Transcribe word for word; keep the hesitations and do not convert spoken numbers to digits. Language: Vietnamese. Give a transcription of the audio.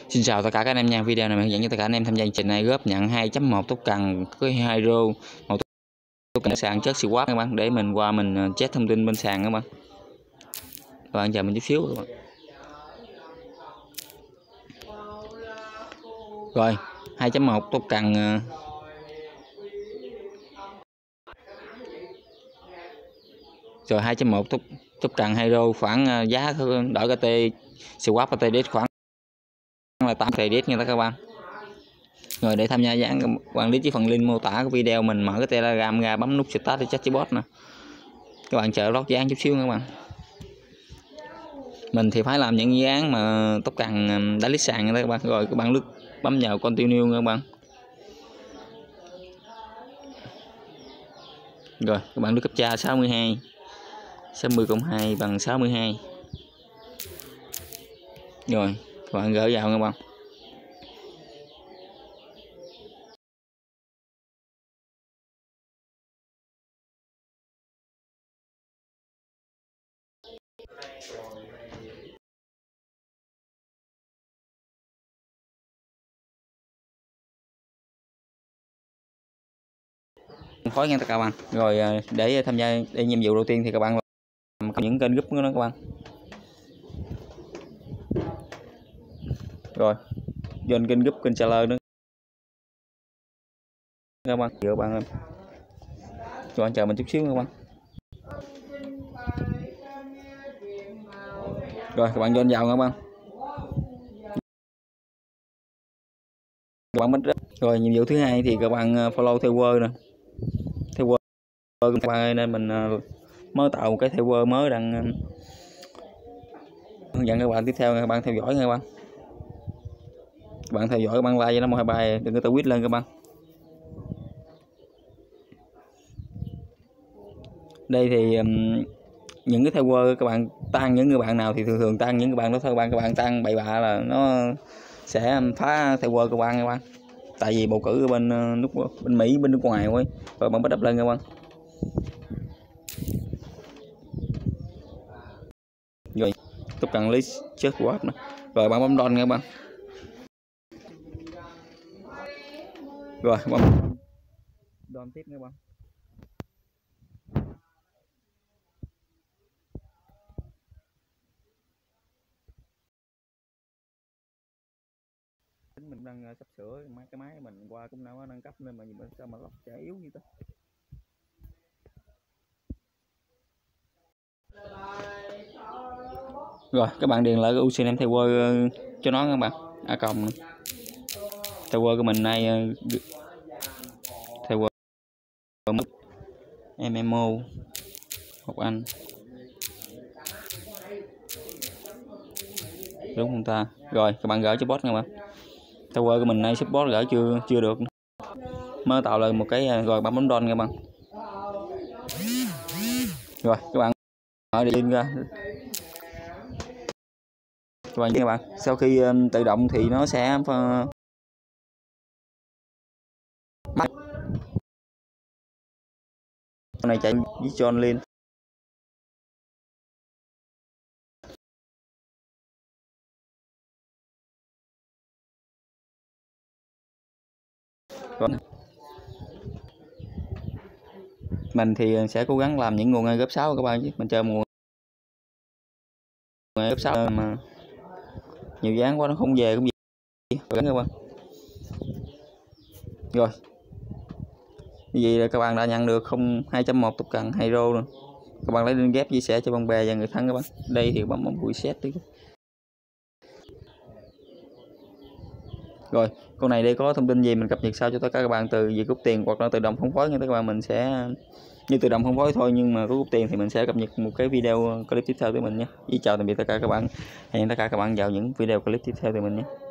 Xin chào tất cả các anh em nha. Video này mình hướng dẫn cho tất cả anh em tham gia chương trình này góp nhận hai chấm một tốc cần với hydro, một tốc cần sàn chất siêu quát các bạn, để mình qua mình check thông tin bên sàn các bạn. Các bạn chờ mình chút xíu các bạn. Rồi, hai chấm một tốc cần rồi hai chấm một tốc tốc cần hydro khoảng giá đổi kt siêu quát và tê khoảng là tám tê nha các bạn. Rồi để tham gia dán quản lý chỉ phần link mô tả của video, mình mở cái Telegram ra, bấm nút start để chat với bot nè. Các bạn chờ lót dán chút xíu các bạn. Mình thì phải làm những dự án mà tốc cần đã list sàn các bạn. Rồi các bạn lướt bấm vào continue các bạn. Rồi các bạn lướt captcha sáu mươi hai sáu mươi cộng hai bằng sáu mươi hai. Rồi các bạn gỡ vào các bạn. Khói nha tất cả các bạn. Rồi để tham gia để nhiệm vụ đầu tiên thì các bạn làm những kênh group của nó các bạn. Rồi join kênh group, kênh Seller nữa các bạn. Chờ bạn ơi, các bạn chờ mình chút xíu các bạn. Rồi các bạn join vào các bạn. Các bạn bấm rất. Rồi nhiệm vụ thứ hai thì các bạn follow theo word nè. Theo word các bạn ơi, nên mình mới tạo một cái theo word mới đang hướng dẫn các bạn. Tiếp theo các bạn theo dõi nha các bạn. Các bạn theo dõi, các bạn like cho nó một hai bài, đừng có tự quýt lên các bạn. Đây thì um, những cái theo word các bạn tăng những người bạn nào thì thường thường tăng những người bạn đó thôi các bạn. Các bạn tăng bậy bạ là nó sẽ phá theo word các bạn các bạn. Tại vì bầu cử ở bên nước bên Mỹ, bên nước ngoài thôi. Rồi bạn bắt đập lên các bạn. Rồi tốc cần list check word nữa. Rồi bạn bấm don các bạn. Rồi bấm don tiếp các bạn. Mình đang sắp sửa cái máy mình qua cũng nào nâng cấp nên mà nhìn sao mà lọc chả yếu như thế. Rồi các bạn điền lại cái username theo word cho nó các bạn. A cộng theo word của mình này theo word em em o học anh đúng không ta? Rồi các bạn gửi cho bot nha bạn. Theo word của mình này support gửi chưa chưa được, mới tạo lên một cái. Rồi bạn bấm don nha bạn. Rồi các bạn mở link ra các bạn các bạn. Sau khi um, tự động thì nó sẽ uh, bắt này chạy với John lên. Rồi. Mình thì sẽ cố gắng làm những nguồn gấp sáu các bạn, chứ mình chơi nguồn gấp sáu mà nhiều dáng quá nó không về cũng gì rồi các bạn. Rồi như vậy là các bạn đã nhận được không hai chấm một tốc cần hydro rồi. Các bạn lấy link ghép chia sẻ cho bạn bè và người thân các bạn. Đây thì bấm bấm reset đi. Rồi con này đây có thông tin gì mình cập nhật sao cho tất cả các bạn, từ việc rút tiền hoặc là tự động phân phối như các bạn, mình sẽ như tự động phân phối thôi, nhưng mà có rút tiền thì mình sẽ cập nhật một cái video clip tiếp theo từ mình nhé. Chào tạm biệt tất cả các bạn, hẹn tất cả các bạn vào những video clip tiếp theo từ mình nhé.